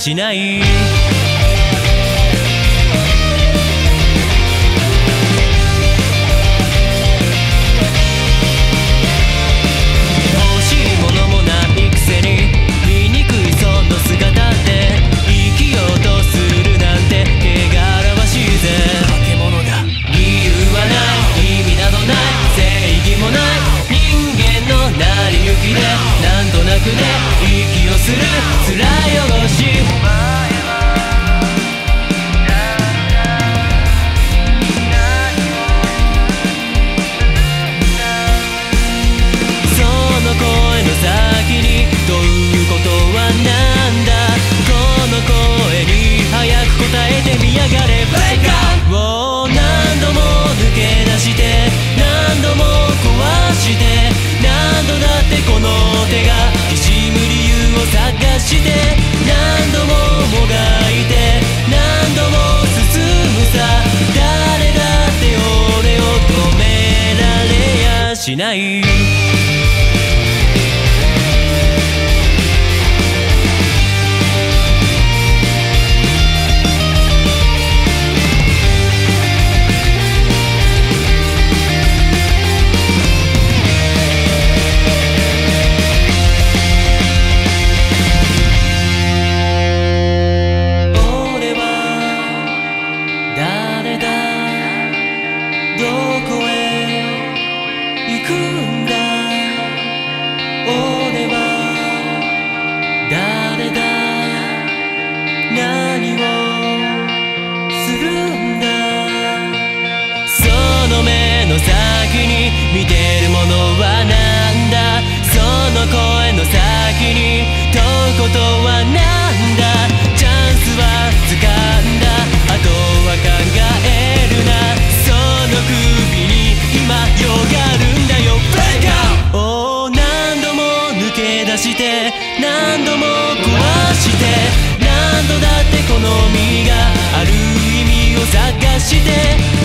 しない。欲しいものもないくせに醜いその姿で生きようとするなんて汚らわしいぜ。化け物だ。理由はない意味などない正義もない人間の成り行きでなんとなくね息をする辛い汚し。どういうことはなんだこの声に早く答えてみやがれ。ブレイクアウトを何度も抜け出して何度も壊して何度だってこの手がきしむ理由を探して何度ももがいて何度も進むさ。誰だって俺を止められやしない。誰だ何をするんだ。その目の先に見てるものはなんだ。その声の先に問うことはなんだ。チャンスは掴んだあとは考えるな。その首に今よがるんだよ。ブレイクアウトを何度も抜け出して何度も壊して何度だってこの身がある意味を探して